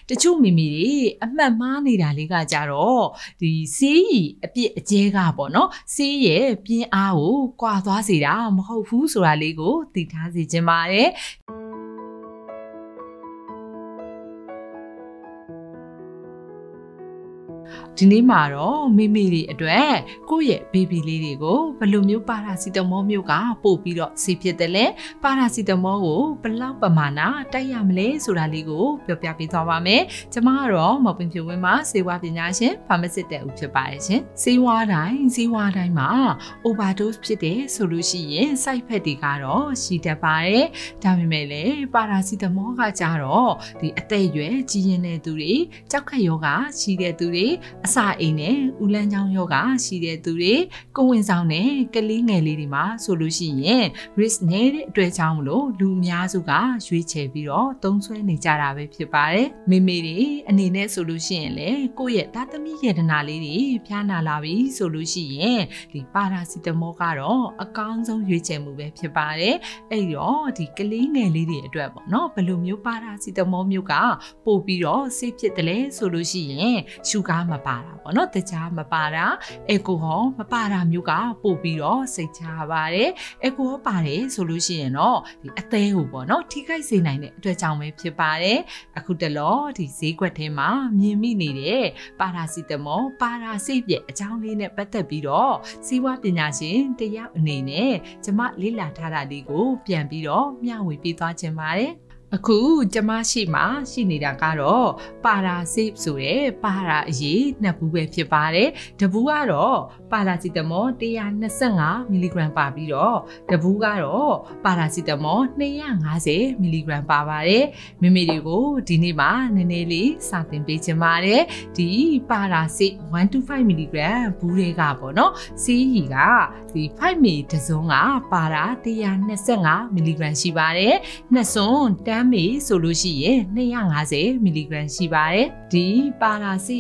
တချို့မိမိတွေအမှတ်မှားနေတာလေးကကြတော့ဒီဆေးရီအပြစ်အကျဲကပေါ့နော်ဆေးရဲ့ပြင်းအားကိုကွာသွားစေတာမဟုတ်ဘူးဆိုတာလေးကိုသိထားစေချင်ပါတယ်ဒီနေ့မှာတော့မိမိတွေအတွက်ကိုယ့်ရဲ့ဘေဘီလေးတွေကိုဘယ်လိုမျိုးပါရာစီတမောမျိုးကပို့ပြီးတော့ဆေးဖြစ်တယ်လဲပါရာစီတမောကိုဘယ်လောက်ပမာဏတိုက်ရမလဲဆိုတာလေးကိုပြောပြပေးသွားပါမယ်ကျွန်မကတော့မော်ပင်ဖြူဝင်းမှာဆေးဝါးပညာရှင်ဖာမစစ်တဲ့ဦးဖြစ်ပါတယ်ရှင်ဆေးဝါးတိုင်းမှာ overdose ဖြစ်တယ်ဆိုလို့ရှိရင် side effect တွေကတော့ရှိတတ်ပါတယ်ဒါပေမဲ့လည်းပါရာစီတမောကကြတော့ဒီအသက်အရွယ်ကြီးရင်တဲ့သူတွေကြောက်ခတ်ယောဂရှိတဲ့သူတွေအစာအိမ်နဲ့ဦးလန်းချောင်းယောဂရှိတဲ့သူတွေကိုဝင်ဆောင်တဲ့ကလေးငယ်လေးတွေမှာဆိုလို့ရှိရင် risk နဲ့တဲ့အတွက်ကြောင့်မလို့လူအများစုကရွေးချယ်ပြီးတော့သုံးစွဲနေကြတာပဲဖြစ်ပါတယ်မိမိတွေအနေနဲ့ဆိုလို့ရှိရင်လေကိုယ့်ရဲ့သားသမီးရတနာလေးတွေဖျားနာလာပြီဆိုလို့ရှိရင်ဒီပါရာစီတမောကတော့အကောင်းဆုံးရွေးချယ်မှုပဲဖြစ်ပါတယ်အဲ့တော့ဒီကလေးငယ်လေးတွေအတွက်ပေါ့နော်ဘယ်လိုမျိုးပါရာစီတမောမျိုးကပို့ပြီးတော့ဆေးဖြစ်တယ်လဲဆိုလို့ရှိရင်ရှုကားမပါတာပေါ့နော်တခြားမပါတာအယ်ကိုဟောမပါတာမျိုးကပို့ပြီးတော့စိတ်ချပါတယ်အယ်ကိုဟောပါတယ်ဆိုလို့ရှိရင်တော့ဒီအသေးကိုပေါ့နော်ထိခိုက်စေနိုင်တဲ့အတွက်ကြောင့်ပဲဖြစ်ပါတယ်အခုတလောဒီဈေးကွက်ထဲမှာမြင်မိနေတဲ့ပါရာစီတမောပါရာစိတ်ပြက်အကြောင်းလေးနဲ့ပတ်သက်ပြီးတော့စီးပွားပညာရှင်တယောက်အနေနဲ့ကျွန်မလေ့လာထားတာလေးကိုပြန်ပြီးတော့မျှဝေပေးသွားခြင်းပါတယ်အခုကျမရှိမှာရှိနေတာကတော့ပါရာစိတ်ဆိုတဲ့ပါရာအရေးနှစ်ဘူးပဲဖြစ်ပါတယ်တဘူးကတော့ပါရာစီတမော125မီလီဂရမ်ပါပြီးတော့တဘူးကတော့ပါရာစီတမော250မီလီဂရမ်ပါပါတယ်မိမိတွေကိုဒီနေ့မှာနည်းနည်းလေးစတင်ပေးချင်ပါတယ်ဒီပါရာစိတ်125မီလီဂရမ်ဘူးတွေကပေါ့နော်စီးရီကဒီ5မီတစုံကပါရာ125မီလီဂရမ်ရှိပါတယ်နှစ်စွန်းတန်းမီဆိုလို့ရှိရင်250မီလီဂရမ်ရှိပါတယ်ဒီပါရာစီ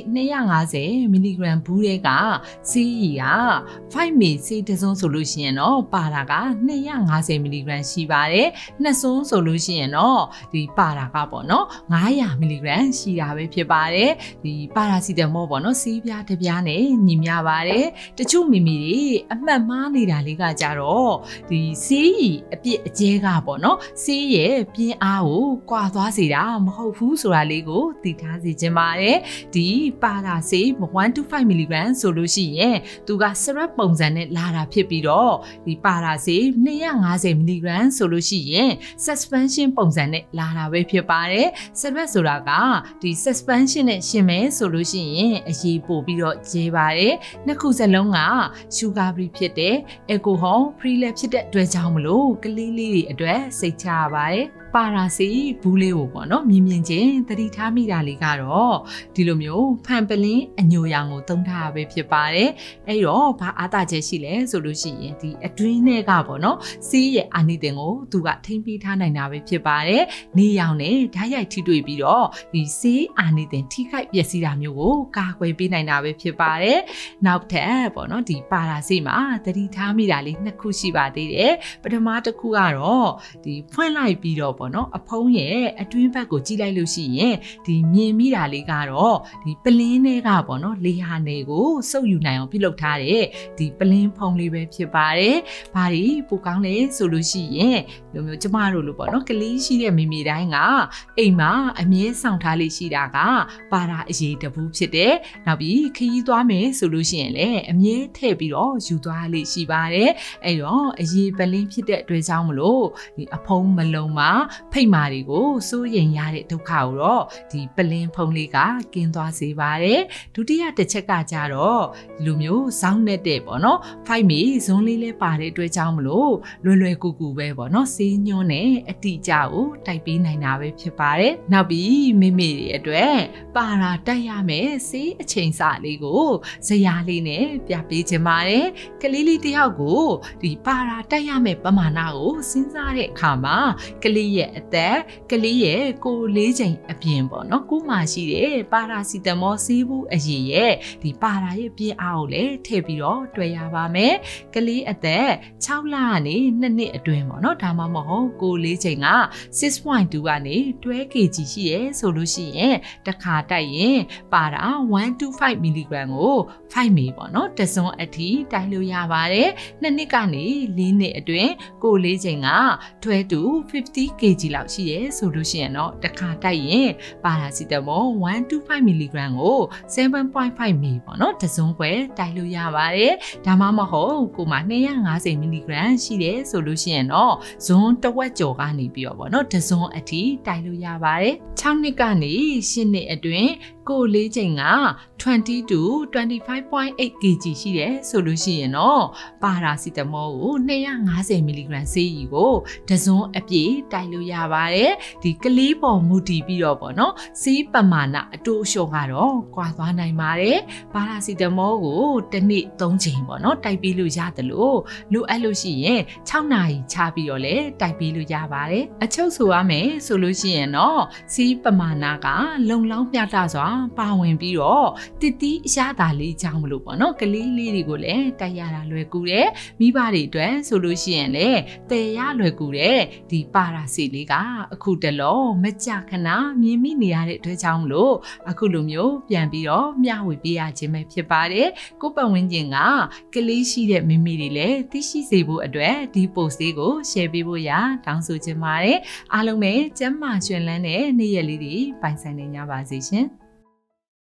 250မီလီဂရမ်ဘူးတွေကစီးရီက5မီစီတစုံဆိုလို့ရှိရင်တော့ပါရာက250မီလီဂရမ်ရှိပါတယ်နှစ်စွန်းဆိုလို့ရှိရင်တော့ဒီပါရာကပေါ့နော်900မီလီဂရမ်ရှိတာပဲဖြစ်ပါတယ်ဒီပါရာစီတမောပေါ့နော်စီးပြားတစ်ပြားနဲ့ညီမျှပါတယ်တချို့မိမိတွေအမှတ်မှားနေတာလေးကကြတော့ဒီစီးရီအပြစ်အကျဲကပေါ့နော်စီးရဲ့ပြင်းအားကိုကွာသွားစေတာမဟုတ်ဘူးဆိုတာလေးကိုသိထားစေချင်ပါတယ်ဒီပါရာဆေး125မီလီဂရမ်ဆိုလို့ရှိရင်သူက syrup ပုံစံနဲ့လာတာဖြစ်ပြီးတော့ဒီပါရာဆေး250မီလီဂရမ်ဆိုလို့ရှိရင် suspension ပုံစံနဲ့လာတာပဲဖြစ်ပါတယ် syrup ဆိုတာကဒီ suspension နဲ့ရှင်မဲဆိုလို့ရှိရင်အရေးပို့ပြီးတော့ကျဲပါတယ်နှစ်ခုစလုံးက sugar free ဖြစ်တဲ့ alcohol free လည်းဖြစ်တဲ့အတွက်ကြောင့်မလို့ကလေးလေးတွေအတွက်စိတ်ချရပါတယ်ပါရာစီဘူးလေးကိုပေါ့နော်မြင်ချင်းသတိထားမိတာလေးကတော့ဒီလိုမျိုးဖန်ပလင်းအညိုရောင်ကိုသုံးထားရပဲဖြစ်ပါတယ်အဲ့တော့ဘာအားသာချက်ရှိလဲဆိုလို့ရှိရင်ဒီအတွင်းထဲကပေါ့နော်စီးရဲ့အာနိသင်ကိုသူကထိမ့်ပြီးထားနိုင်တာပဲဖြစ်ပါတယ်နေရောင်နဲ့ဓာတ်ရိုက်ထိတွေ့ပြီးတော့ဒီစီးအာနိသင်ထိခိုက်ပျက်စီးတာမျိုးကိုကာကွယ်ပေးနိုင်တာပဲဖြစ်ပါတယ်နောက်ထပ်ပေါ့နော်ဒီပါရာစီမှာသတိထားမိတာလေးနှစ်ခုရှိပါသေးတယ်ပထမတစ်ခုကတော့ဒီဖွင့်လိုက်ပြီးတော့ပေါ့နော်အဖုံးရဲ့အတွင်းဘက်ကိုကြည့်လိုက်လို့ရှိရင်ဒီမြင်မိတာလေးကတော့ဒီပလင်းတွေကပေါ့နော်လေဟာနယ်ကိုစုပ်ယူနိုင်အောင်ပြုလုပ်ထားတဲ့ဒီပလင်းဖုံးလေးပဲဖြစ်ပါတယ်။ဘာဒီပိုကောင်းလဲဆိုလို့ရှိရင်လိုမျိုးကျမတို့လိုပေါ့နော်ကလေးရှိတဲ့မိမိတိုင်းကအိမ်မှာအမြဲဆောင်ထားလေးရှိတာကပါရာအရေးတဘူးဖြစ်တယ်။နောက်ပြီးခရီးသွားမယ်ဆိုလို့ရှိရင်လည်းအမြဲထည့်ပြီးတော့ယူသွားလေးရှိပါတယ်။အဲ့တော့အရေးပလင်းဖြစ်တဲ့အတွက်ကြောင့်မလို့ဒီအဖုံးမလုံးမှာဖိတ်မာတွေကိုစိုးရိမ်ရတဲ့ဒုက္ခကိုတော့ဒီပလင်းဖုံးလေးကကင်းသွားစေပါတယ်ဒုတိယတစ်ချက်ကကြတော့ဒီလိုမျိုးဇောင်းနေတဲ့ပေါ့နော်ဖိုက်မီဇွန်းလေးလဲပါတဲ့အတွက်ကြောင့်မလို့လွယ်ကူကူပဲပေါ့နော်စေးညွန်းနဲ့အတိအကျကိုတိုက်ပေးနိုင်တာပဲဖြစ်ပါတယ်နောက်ပြီးမိမိတွေအတွက်ပါရာတိုက်ရမယ်စေးအချိန်စာလေးကိုဇရာလေးနဲ့ပြပေးခြင်းပါတယ်ကလေးလေးတယောက်ကိုဒီပါရာတိုက်ရမယ်ပမာဏကိုစဉ်းစားတဲ့အခါမှာကလေးရဲ့ရဲ့အသက်ကလေးရဲ့ကိုလေးချိန်အပြင်ပေါ့နော်ကိုမှရှိတဲ့ပါရာစီတမောဆေးဘူးအရည်ရဲ့ဒီပါရာရဲ့ပြင်းအားကိုလည်းထည့်ပြီးတော့တွေ့ရပါမယ်ကလေးအသက်6လကနေ2နှစ်အတွင်းပေါ့နော်ဒါမှမဟုတ်ကိုလေးချိန်က 6.2 ကနေ12 kg ရှိရဲဆိုလို့ရှိရင်တစ်ခါတိုက်ရင်ပါရာ125 mg ကို5မေပေါ့နော်တစွန်းအထိတိုက်လို့ရပါတယ်2နှစ်ကနေ4နှစ်အတွင်းကိုလေးချိန်က12 to 50 kg လောက်ရှိရဲဆိုလို့ရှိရင်တော့တစ်ခါတိုက်ရင်ပါရာစီတမော125 mg ကို7.5 မေပေါ့နော်တစွန်းခွဲတိုက်လို့ရပါတယ်ဒါမှမဟုတ်ကိုမှ250 mg ရှိတယ်ဆိုလို့ရှိရင်တော့ဇွန်းတစ်ဝက်ကျော်ကနေပြီးတော့ပေါ့နော်တစွန်းအထိတိုက်လို့ရပါတယ်6နှစ်ကနေ10နှစ်အတွင်းကိုလေးချိန်က20 to 25.8 kg ရှိတယ်ဆိုလို့ရှိရင်တော့ပါရာစီတမောကို250 mg ဆေးရီကိုတစွန်းအပြည့်တိုက်လို့ရပါတယ်ဒီကလေးပေါ်မူတည်ပြီးတော့ပေါ့နော်ဆေးပမာဏအတိုးအလျှော့ကတော့ကွာသွားနိုင်ပါတယ်ပါရာစီတမောကိုတစ်နေ့3ချိန်ပေါ့နော်တိုက်ပြီးလို့ရတယ်လို့လိုအပ်လို့ရှိရင်6နာရီချပြီးတော့လည်းတိုက်ပြီးလို့ရပါတယ်အချုပ်ဆိုရမယ်ဆိုလို့ရှိရင်တော့ဆေးပမာဏကလုံလောက်မျှတစွာပါဝင်ပြီးတော့တစ်တီးအရသာလေးကြောင်းမလို့ပေါ့နော်ကလေးလေးတွေကိုလည်းတိုက်ရတာလွယ်ကူတယ်မိဘတွေအတွက်ဆိုလို့ရှိရင်လည်းတည်ရလွယ်ကူတယ်ဒီပါရာစီလေးကအခုတလောမကြခဏမြင်မိနေရတဲ့အတွက်ကြောင့်မလို့အခုလိုမျိုးပြန်ပြီးတော့မျှဝေပေးရခြင်းပဲဖြစ်ပါတယ်ကိုပတ်ဝန်းကျင်ကကလေးရှိတဲ့မိမိတွေလည်းသိရှိစေဖို့အတွက်ဒီ post လေးကို share ပေးဖို့တောင်းဆိုချင်ပါတယ်အားလုံးပဲကျန်းမာရွှင်လန်းတဲ့နေ့ရက်လေးတွေပိုင်ဆိုင်နေကြပါစေရှင်